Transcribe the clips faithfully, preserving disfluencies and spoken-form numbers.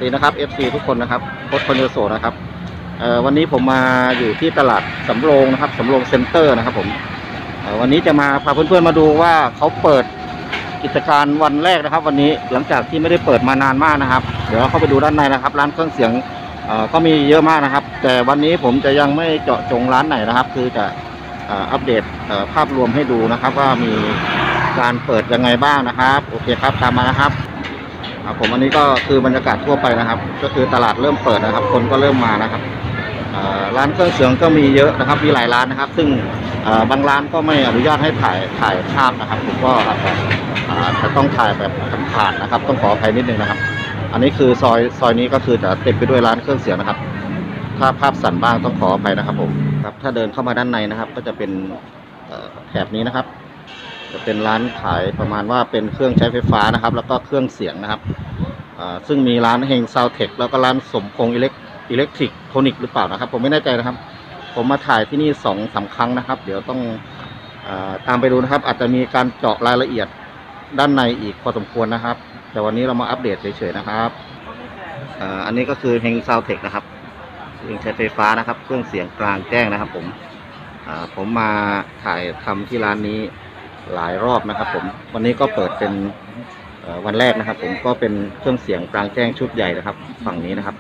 ดีนะครับ เอฟ ซี ทุกคนนะครับโค้ชคนโยโสนะครับวันนี้ผมมาอยู่ที่ตลาดสำโรงนะครับสำโรงเซ็นเตอร์นะครับผมวันนี้จะมาพาเพื่อนๆมาดูว่าเขาเปิดกิจการวันแรกนะครับวันนี้หลังจากที่ไม่ได้เปิดมานานมากนะครับเดี๋ยวเราเข้าไปดูด้านในนะครับร้านเครื่องเสียงก็มีเยอะมากนะครับแต่วันนี้ผมจะยังไม่เจาะจงร้านไหนนะครับคือจะอัปเดตภาพรวมให้ดูนะครับว่ามีการเปิดยังไงบ้างนะครับโอเคครับตามมานะครับผมอันนี้ก็คือบรรยากาศทั่วไปนะครับก็คือตลาดเริ่มเปิดนะครับคนก็เริ่มมานะครับร้านเครื่องเสียงก็มีเยอะนะครับมีหลายร้านนะครับซึ่งบางร้านก็ไม่อนุญาตให้ถ่ายถ่ายภาพนะครับผมก็อาจจะจะต้องถ่ายแบบผ่านๆนะครับต้องขออภัยนิดนึงนะครับอันนี้คือซอยซอยนี้ก็คือจะเต็มไปด้วยร้านเครื่องเสียงนะครับถ้าภาพสั่นบ้างต้องขออภัยนะครับผมครับถ้าเดินเข้ามาด้านในนะครับก็จะเป็นแถบนี้นะครับจะเป็นร้านขายประมาณว่าเป็นเครื่องใช้ไฟฟ้านะครับแล้วก็เครื่องเสียงนะครับซึ่งมีร้านเฮงซาวเทคแล้วก็ร้านสมพงษ์อิเล็กอิเล็กทริกโทนิกหรือเปล่านะครับผมไม่แน่ใจนะครับผมมาถ่ายที่นี่สองสามครั้งนะครับเดี๋ยวต้องอตามไปดูนะครับอาจจะมีการเจาะรายละเอียดด้านในอีกพอสมควรนะครับแต่วันนี้เรามาอัปเดตเฉยๆนะครับอันนี้ก็คือเฮงซาวเทคนะครับเครื่องใช้ไฟฟ้านะครับเครื่องเสียงกลางแจ้งนะครับผมผมมาถ่ายทำที่ร้านนี้หลายรอบนะครับผมวันนี้ก็เปิดเป็นวันแรกนะครับผมก็เป็นเครื่องเสียงกลางแจ้งชุดใหญ่นะครับฝั่งนี้นะครับ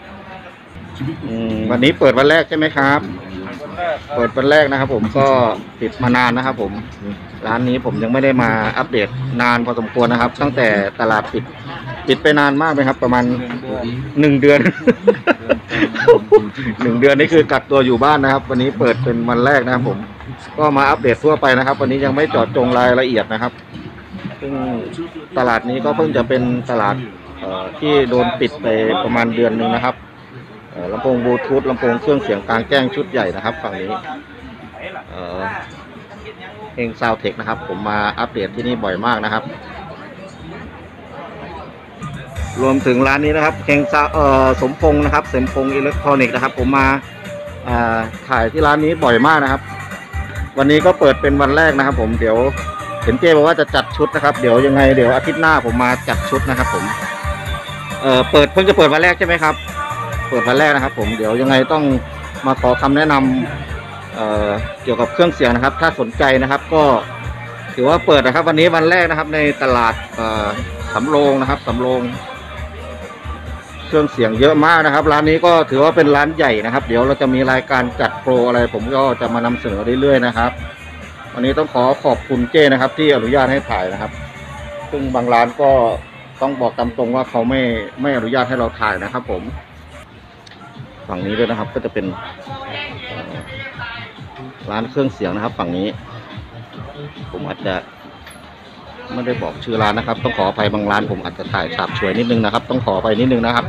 วันนี้เปิดวันแรกใช่ไหมครับเปิดวันแรกนะครับผมก็ปิดมานานนะครับผมร้านนี้ผมยังไม่ได้มาอัปเดตนานพอสมควรนะครับตั้งแต่ตลาดปิดปิดไปนานมากไหมครับประมาณหนึ่งเดือนหนึ่งเดือนนี่คือกักตัวอยู่บ้านนะครับวันนี้เปิดเป็นวันแรกนะครับผมก็มาอัปเดตทั่วไปนะครับวันนี้ยังไม่เจาะจงรายละเอียดนะครับซึ่งตลาดนี้ก็เพิ่งจะเป็นตลาดที่โดนปิดไปประมาณเดือนหนึ่งนะครับลำโพงบลูทูธลำโพงเครื่องเสียงกลางแจ้งชุดใหญ่นะครับฝั่งนี้เฮงซาวเทคนะครับผมมาอัปเดตที่นี่บ่อยมากนะครับรวมถึงร้านนี้นะครับเฮงซาวเอ่อสมพงษ์นะครับสมพงษ์อิเล็กทรอนิกส์นะครับผมมาถ่ายที่ร้านนี้บ่อยมากนะครับวันนี้ก็เปิดเป็นวันแรกนะครับผมเดี๋ยวเห็นเจ้บอกว่าจะจัดชุดนะครับเดี๋ยวยังไงเดี๋ยวอาทิตย์หน้าผมมาจัดชุดนะครับผมเอ่อเปิดเพิ่งจะเปิดวันแรกใช่ไหมครับเปิดวันแรกนะครับผมเดี๋ยวยังไงต้องมาขอคำแนะนำเอ่อเกี่ยวกับเครื่องเสียงนะครับถ้าสนใจนะครับก็ถือว่าเปิดนะครับวันนี้วันแรกนะครับในตลาดเอ่อสำโรงนะครับสำโรงเครื่องเสียงเยอะมากนะครับร้านนี้ก็ถือว่าเป็นร้านใหญ่นะครับเดี๋ยวเราจะมีรายการจัดโปรอะไรผมก็จะมานำเสนอเรื่อยๆนะครับวันนี้ต้องขอขอบคุณเจ้นะครับที่อนุญาตให้ถ่ายนะครับซึ่งบางร้านก็ต้องบอกตามตรงว่าเขาไม่ไม่อนุญาตให้เราถ่ายนะครับผมฝั่งนี้ด้วยนะครับก็จะเป็นร้านเครื่องเสียงนะครับฝั่งนี้ผมอาจจะไม่ได้บอกชื่อร้านนะครับต้องขออภัยบางร้านผมอาจจะถ่ายฉาบฉวยนิดนึงนะครับต้องขออภัยนิดนึงนะครับ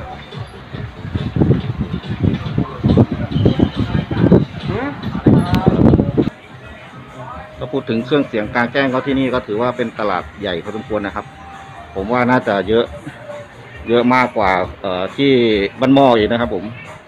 ก็พูดถึงเครื่องเสียงกลางแจ้งเขาที่นี่ก็ถือว่าเป็นตลาดใหญ่พอสมควรนะครับผมว่าน่าจะเยอะเยอะมากกว่าเอ่อที่บ้านหม้ออีกนะครับผม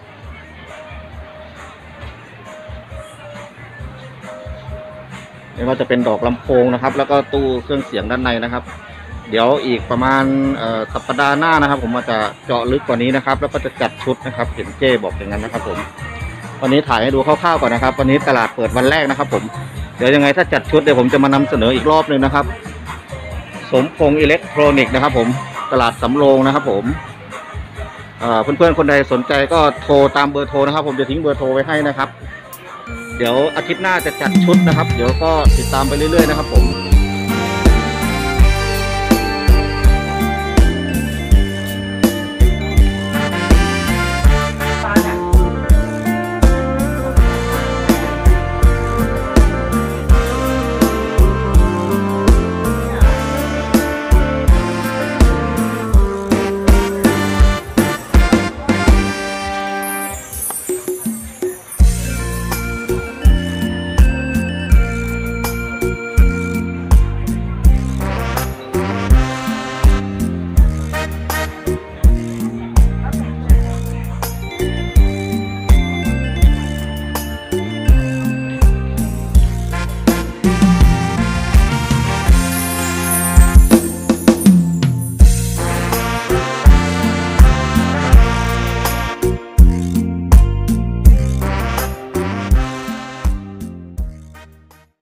ไม่ว่าจะเป็นดอกลำโพงนะครับแล้วก็ตู้เครื่องเสียงด้านในนะครับเดี๋ยวอีกประมาณสัปดาห์หน้านะครับผมอาจจะเจาะลึกกว่านี้นะครับแล้วก็จะจัดชุดนะครับเห็นเจ้บอกอย่างนั้นนะครับผมวันนี้ถ่ายให้ดูคร่าวๆก่อนนะครับวันนี้ตลาดเปิดวันแรกนะครับผมเดี๋ยวยังไงถ้าจัดชุดเดี๋ยวผมจะมานำเสนออีกรอบหนึ่งนะครับสมพงษ์อิเล็กทรอนิกส์นะครับผมตลาดสำโรงนะครับผมเพื่อนๆคนใดสนใจก็โทรตามเบอร์โทรนะครับผมจะทิ้งเบอร์โทรไว้ให้นะครับเดี๋ยวอาทิตย์หน้าจะจัดชุดนะครับเดี๋ยวก็ติดตามไปเรื่อยๆนะครับผม